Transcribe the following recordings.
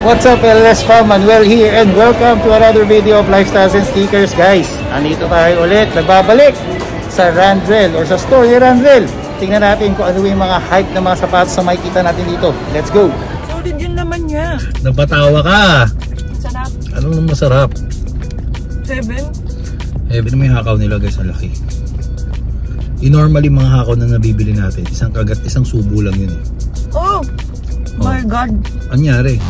What's up, LS fam? Manuel here and welcome to another video of Lifestyles and Sneakers, guys. Andito tayo ulit, nagbabalik sa Randrel or sa store ni Randrel. Tingnan natin kung ano yung mga hype na mga sapatos na makikita natin dito. Let's go! Solid yun naman niya. Napatawa ka! Sarap. Anong masarap? 7? May hakaw nila, guys, ang laki. Normally mga hakaw na nabibili natin, isang kagat, isang subo lang yun eh. Oh! My God! Anyari?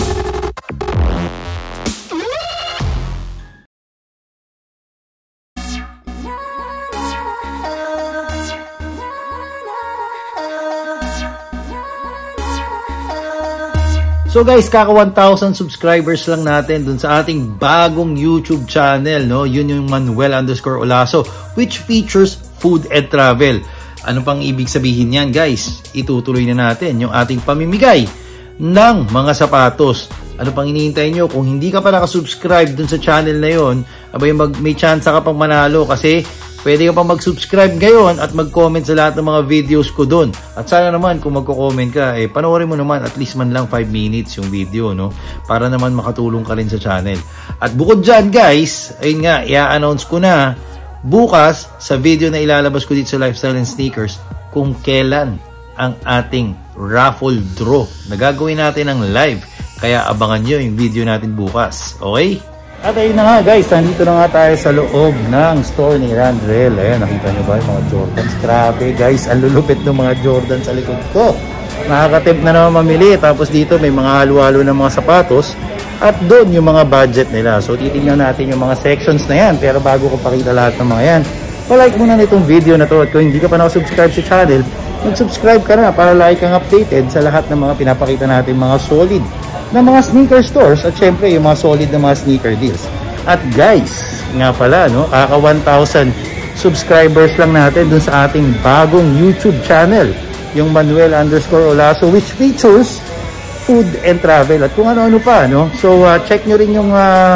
So guys, kaka 1,000 subscribers lang natin dun sa ating bagong YouTube channel, no? Yun yung Manuel_Olaso, which features food and travel. Ano pang ibig sabihin yan, guys? Itutuloy na natin yung ating pamimigay ng mga sapatos. Ano pang hinihintay nyo? Kung hindi ka pa nakasubscribe dun sa channel na yun, abay may chance ka pang manalo kasi pwede ka pa mag-subscribe ngayon at mag-comment sa lahat ng mga videos ko doon. At sana naman kung magko-comment ka, panoorin mo naman at least man lang 5 minutes yung video, no? Para naman makatulong ka rin sa channel. At bukod dyan, guys, ayun nga, i-announce ko na bukas sa video na ilalabas ko dito sa Lifestyle and Sneakers kung kailan ang ating raffle draw na gagawin natin ng live. Kaya abangan nyo yung video natin bukas. Okay? At ayun na nga, guys, nandito na nga tayo sa loob ng store ni Randrel. Ayan, nakita nyo ba yung mga Jordans? Grabe, guys, ang lulupit ng mga Jordans sa likod ko. Nakaka-tempt na naman mamili. Tapos dito may mga halo-halo ng mga sapatos. At doon yung mga budget nila. So titingnan natin yung mga sections na yan. Pero bago ko pakita lahat ng mga yan, palike muna nitong video na to. At kung hindi ka pa nakasubscribe sa channel, mag-subscribe ka na para lagi kang updated sa lahat ng mga pinapakita natin mga solid na mga sneaker stores at syempre yung mga solid na mga sneaker deals. At guys, nga pala, no, kaka 1,000 subscribers lang natin dun sa ating bagong YouTube channel, yung Manuel_Olaso, which features food and travel at kung ano-ano pa, no? So check nyo rin yung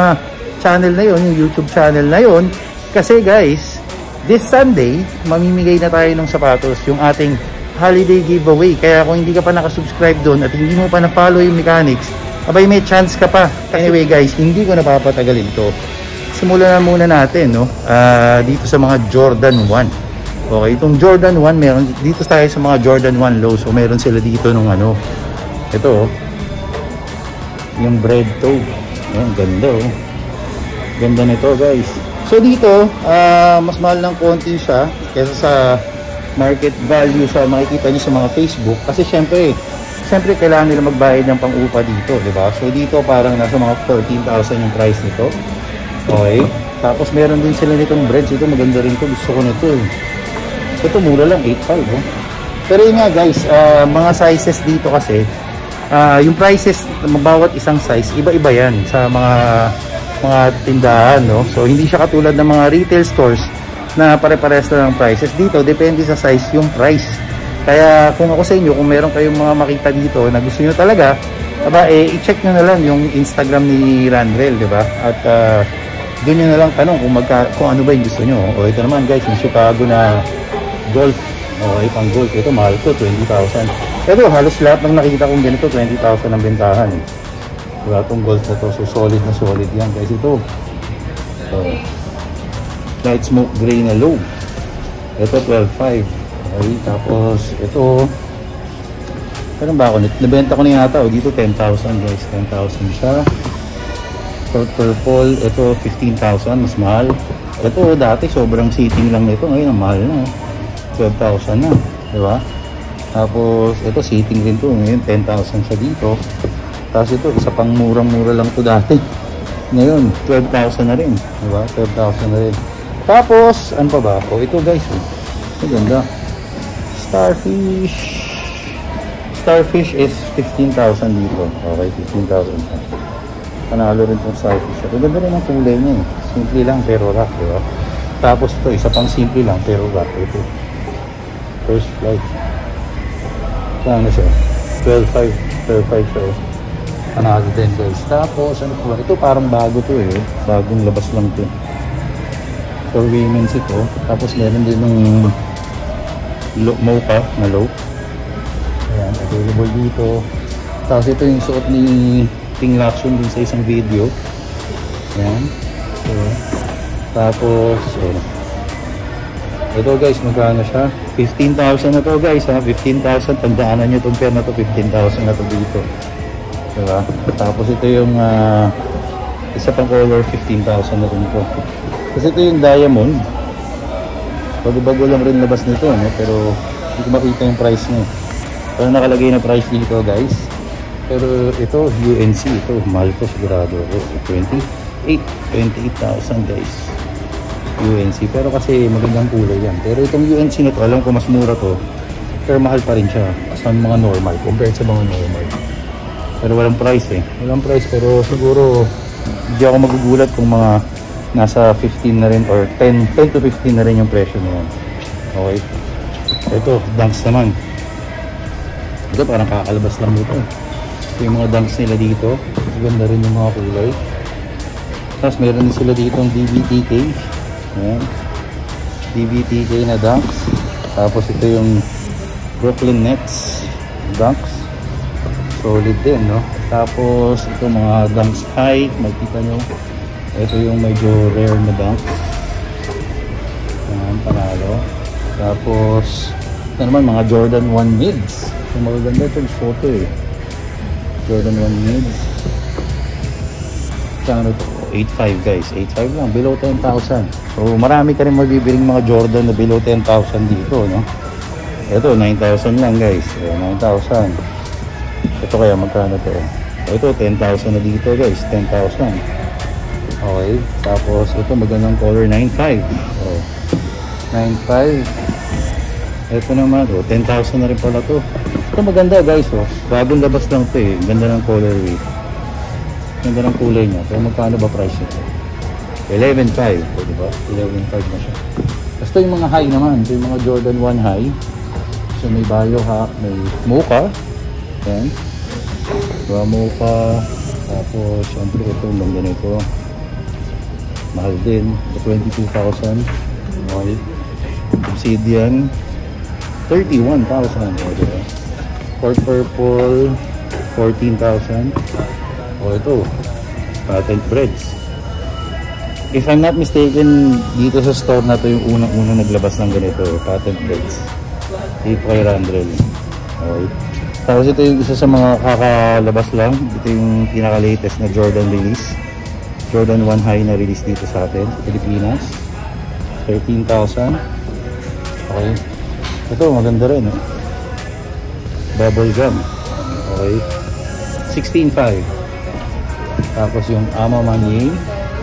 channel na yon, yung YouTube channel na yon, kasi guys, this Sunday mamimigay na tayo ng sapatos, yung ating holiday giveaway. Kaya kung hindi ka pa nakasubscribe doon at hindi mo pa na-follow yung mechanics, abay may chance ka pa. Anyway guys, hindi ko napapatagalin to. Simulan na muna natin, no? Dito sa mga Jordan 1. Okay, itong Jordan 1, meron dito tayo sa mga Jordan 1 low. So meron sila dito nung ano, ito, yung bread toe. Ayan, ganda, oh. Ganda nito, guys. So dito, mas mahal ng konti siya kaysa sa market value sa makikita nyo sa mga Facebook. Kasi syempre kailangan nila magbayad ng pang-upa dito, di ba? So dito parang nasa mga 14,000 yung price nito. Okay. Tapos meron din sila nitong breads. Ito maganda rin to. Gusto ko nito. Ito mura lang, 8.5, oh. Pero yun nga, guys, mga sizes dito kasi, yung prices bawat isang size, iba-iba yan sa mga tindahan, no? So hindi siya katulad ng mga retail stores na pare-pares na ng prices. Dito depende sa size yung price. Kaya kung ako sa inyo, kung meron kayong mga makita dito na gusto nyo talaga, i-check nyo na lang yung Instagram ni Randrel, di ba? At doon nyo na lang tanong kung ano ba yung gusto nyo. O ito naman, guys, yung Chicago na golf. Okay, pang golf. Ito mahal to, 20,000. Ito halos lahat ng nakikita kong ganito 20,000 ang bentahan. Diba itong golf na to? So solid na solid yan, guys. Ito light smoke gray na low. Ito 12.5. Okay, tapos ito, parang ba ako nabenta ko na yata, dito 10,000, guys. 10,000 siya. Purple, ito 15,000, mas mahal. Ito dati sobrang seating lang nito, ngayon ang mahal na, 12,000 na, diba? Tapos ito seating rin to, ngayon 10,000 siya dito. Tapos ito isa pang murang-mura lang to dati, ngayon 12,000 na rin, diba? 12,000 na rin. Tapos, ano pa ba? O, ito guys, maganda. Starfish is 15,000 dito. Okay, 15,000. Panalo rin itong Starfish. Ito ganda rin ang kulay niya eh. Simple lang pero rock, diba? Tapos ito, isa pang simple lang pero rock. Ito, First Flight. Saan na siya? 12.5 siya. Panalo din guys. Tapos, ano po? Ito parang bago to eh. Bagong labas lang to. For women's ito. Tapos meron din ng mocha na low. Ayan, available dito. Tapos ito yung suot ni Ping Lacson din sa isang video. Ayan. So, tapos, ito guys, magkano siya? 15,000 na to guys ha. 15,000. Tandaanan nyo itong pair na to. 15,000 na to dito. Diba? Tapos ito yung isa pang color, 15,000 na rin ito. Kasi ito yung diamond. Bago-bago lang rin labas nito, no? Pero hindi ko makita yung price niya. Pero nakalagay na price dito guys. Pero ito, UNC. Ito, mahal to sigurado. 28,000 guys. UNC. Pero kasi magandang kulay yan. Pero itong UNC na to, alam ko mas mura to. Pero mahal pa rin siya. Sa mga normal. Compared sa mga normal. Pero walang price eh. Walang price. Pero siguro hindi ako magugulat kung mga nasa 15 na rin or 10 to 15 na rin yung presyo na yan. Okay. Ito, dunks naman. Ito parang kakalabas lang dito. Ito yung mga dunks nila dito. Ganda rin yung mga kulay. Tapos meron din sila dito ng DBTK. Ayan. DBTK na dunks. Tapos ito yung Brooklyn Nets dunks. Solid din, no? Tapos ito mga dunks high. Makikita nyo. Ito yung medyo rare na dunks. Ayan, panalo. Tapos ito naman mga Jordan 1 mids. So magaganda ito yung photo eh. Jordan 1 mids. Kano ito? 8.5 guys. 8.5 lang. Below 10,000. So marami ka rin mabibiling mga Jordan na below 10,000 dito, no? Ito 9,000 lang guys. 9,000. Ito kaya magkano to? Ito 10,000 na dito guys. 10,000. Okay. Tapos ito magandang color 9.5. Oh. 9.5. Ito naman. 10,000 na rin pala to. Ito maganda guys. Oh. Bagong labas lang to eh. Ganda ng colorway. Ganda ng kulay niya. Pero magkano ba price ito? 11.5. O diba? 11.5 na siya. Basta yung mga high naman. Ito yung mga Jordan 1 high. So may Bayo ha. May Mocha. Ayan. Diba Mocha. Tapos syempre ito. Lang ganito. Mahal din. 22,000. Okay. Obsidian. 31,000. O diba? Port Purple. 14,000. O ito, patent breads. If I'm not mistaken, dito sa store na to yung unang-unang naglabas ng ganito, patent breads. Dito kay Randrel. Okay. Tapos ito yung isa sa mga kakalabas lang. Ito yung pinaka-latest na Jordan release. Jordan 1 high na release dito sa atin, sa Pilipinas. 13,000. Okay. Ito, maganda rin. Bubble gum. Okay. 16,500. Tapos yung Ama Manye.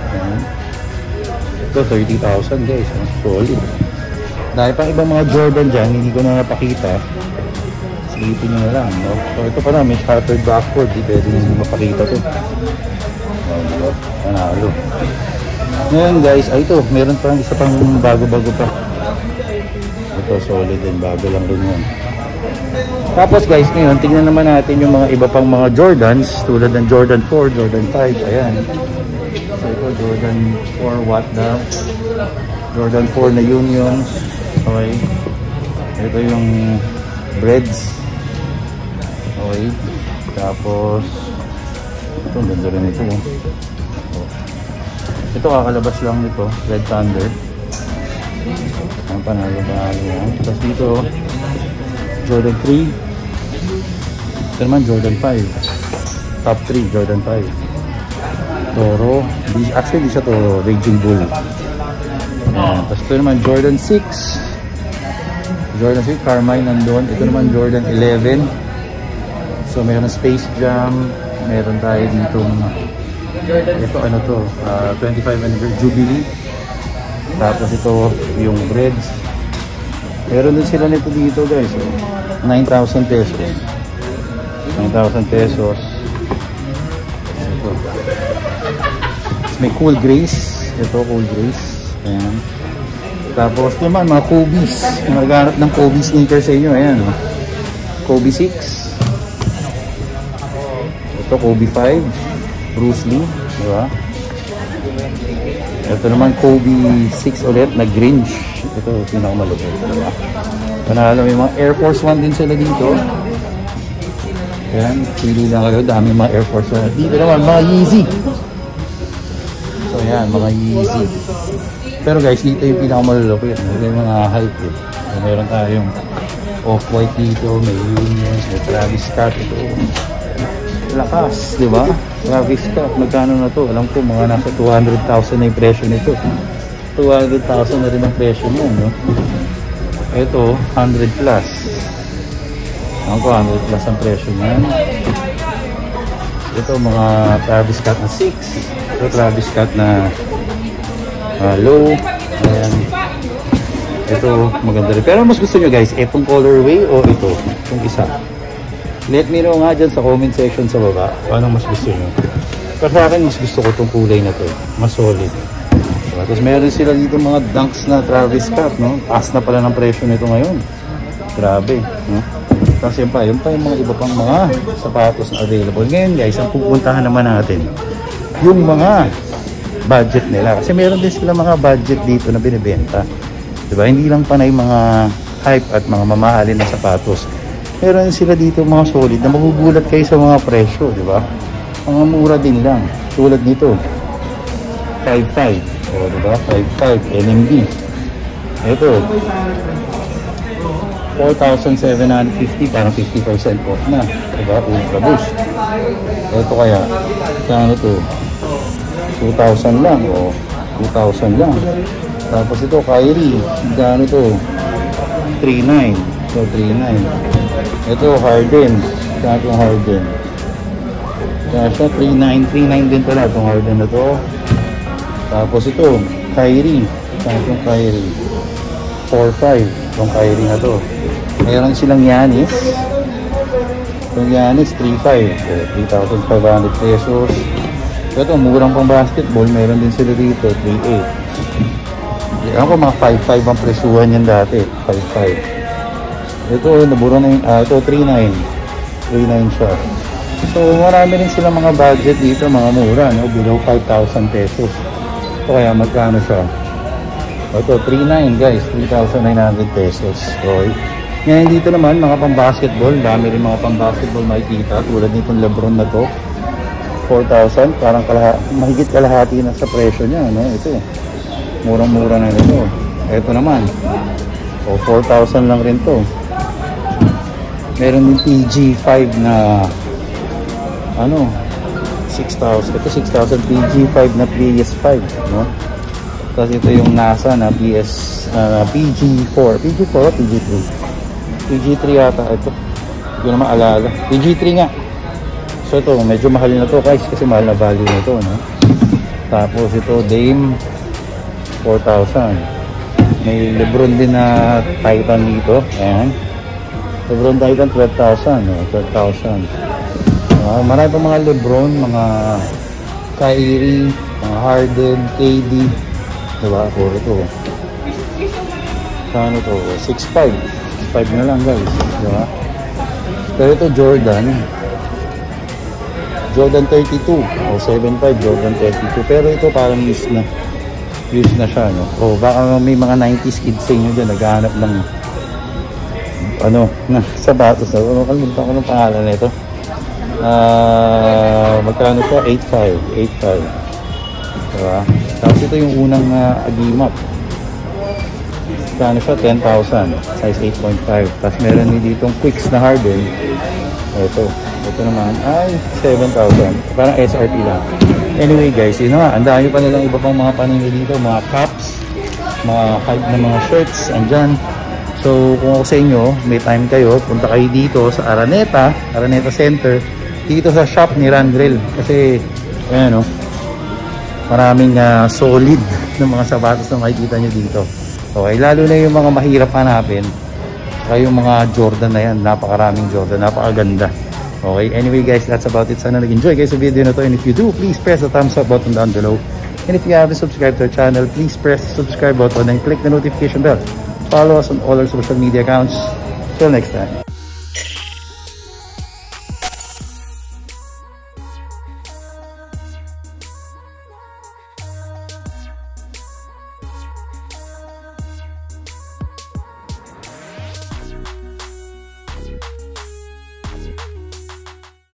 Ito 30,000 guys. Solid. Dahil pang ibang mga Jordan dyan, hindi ko na napakita. Silipin nyo na lang. No? So ito pa na, may shattered backboard. Di pwede nyo mapakita to. Diba? Panalo. Ngayon guys, ito. Meron pa isa pang bago-bago pa. Ito solid din. Bago lang rin yun. Tapos guys, ngayon, tignan naman natin yung mga iba pang mga Jordans tulad ng Jordan 4, Jordan 5, ayan. So ito, Jordan 4 what daw? Jordan 4 na Union. Okay. Ito yung breads. Okay. Tapos, ito, ganda rin ito. Ito, kakalabas lang nito, Red Thunder. Ang panalo ba yan? Tapos dito, Jordan 3. Ito naman Jordan 5. Top 3 Jordan 5. Toro. Actually di siya to, Raging Bull. Tapos ito naman Jordan 6. Jordan 6 Carmine nandun. Ito naman Jordan 11. So meron Space Jam. Meron tayo dito. Ito ano to, 25 anniversary Jubilee. Tapos ito yung breads. Meron din sila nito dito guys. 9,000 pesos. 9,000 pesos. Ito. May Cool Grace. Ito, Cool Grace. Ayan. Tapos naman, mga Kobe's. Yung naghanap ng Kobe sneakers sa inyo. Ayan. Oh. Kobe 6. Ito, Kobe 5. Bruce Lee. Diba? Ito naman, Kobe 6 ulit na Grinch. Ito, pinakamalupit. Diba? Panalo, may mga Air Force 1 din sila dito. Ayan, pili lang kayo. Dami mga Air Force na. Dito naman, mga Yeezy. So ayan, mga Yeezy. Pero guys, dito yung pinakamalulupit. Ito yung mga hype eh. So, meron tayong Off-White dito, may Unions, may Travis Scott. Ito, lakas, di ba? Travis Scott, magkano na to? Alam ko, mga nasa 200,000 na yung presyo nito. 200,000 na rin ang presyo mo, no? Ito, 100 plus. Alam ko, 100 plus ang presyo niyan. Ito, mga Travis Scott na 6. Ito, Travis Scott na low. Ayan. Ito, maganda rin. Pero mas gusto nyo guys, itong colorway o ito? Itong isa. Let me know nga dyan sa comment section sa baba. Anong mas gusto nyo? Pero sa akin, mas gusto ko itong kulay na to. Mas solid. Diba? Tapos meron sila dito mga dunks na Travis Scott, no? Taas na pala ng presyo nito ngayon. Grabe, no? Tapos yun pa yung mga iba pang mga sapatos na available. Ngayon guys, ang pupuntahan naman natin, yung mga budget nila. Kasi meron din sila mga budget dito na binibenta. Diba? Hindi lang panay mga hype at mga mamahalin na sapatos. Meron sila dito mga solid na magugulat kayo sa mga presyo, diba? Mga mura din lang. Tulad nito. 5.5. O, diba? 5.5 NMD. Ito. 4,750, parang 50% off na. Diba? Ultra Boost. Ito kaya, saan ito? 2,000 lang. O, 2,000 lang. Tapos ito, Kyrie. Gano ito? 3.9. So, 3.9. Ito, Harden. Gano itong Harden? Kaya siya, 3.9. 3.9 din pala itong Harden na to. Tapos ito, Kyrie. Gano itong Kyrie? 4.5. Itong Kyrie na to. Mayroon silang Giannis. Itong Giannis, 3.5. So, 3,500 pesos. Ito, murang pang basketball. Meron din sila dito, 3.8. Ako mga 5.5 ang presyuhan yan dati. 5.5. Ito, nabura na yung, ito 3.9. 3.9 siya. So, marami rin sila mga budget dito, mga mura, no? Below 5,000 pesos. So, kaya magkano siya? Ito, 3.9 guys. 3,900 pesos. So, ngayon dito naman, mga pang basketball. Dami rin mga pang basketball makikita. Tulad nitong Lebron na to. 4,000. Parang mahigit kalahati na sa presyo niya, no? Ito. Murang-mura na ito. Ito naman. O, 4,000 lang rin to. Meron din PG5 na ano, 6,000. Ito 6,000 PG5 na PS5, no? Tapos ito yung NASA na PG4. PG4 o PG3? PG3 yata. Ito. Hindi ko na maalala. PG3 nga. So ito, medyo mahal na to guys kasi mahal na value na ito, no? Tapos ito, Dame 4,000. May Lebron din na Titan dito. Ayan. Lebron Titan 12,000. No? 12,000. Marami pa mga Lebron, mga Kyrie, mga Harden, KD. Diba? Puro ito. Saan ito? 6.5. 6.5 na lang guys. Diba? Pero ito Jordan. Jordan 32. O 7.5. Jordan 32. Pero ito parang used na. Used na siya, no? O baka may mga 90s kids sa inyo dyan naghahanap ng ano, na sapatos na. Ano, kalimutan ko ng pangalan na ito. Magkano siya? 8.5. 8.5. Diba? Tapos ito yung unang Agimap. Magkano siya? 10,000. Size 8.5. Tapos meron din ditong Quicks na Harden. Ito. Ito naman ay 7,000. Parang SRP lang. Anyway guys, yun na nga, ang dami pa nilang iba pang mga paningin dito, mga caps, mga hype na mga shirts, andyan. So kung ako sa inyo, may time kayo, punta kayo dito sa Araneta Center, dito sa shop ni Randrel. Kasi, ayan o, maraming solid na mga sapatos na makikita nyo dito. Okay, lalo na yung mga mahirap hanapin, kaya yung mga Jordan na yan, napakaraming Jordan, napakaganda. Okay, anyway guys, that's about it. Sana nag-enjoy guys sa video na to, and if you do, please press the thumbs up button down below, and if you haven't subscribed to our channel, please press the subscribe button and click the notification bell. Follow us on all our social media accounts. Till next time.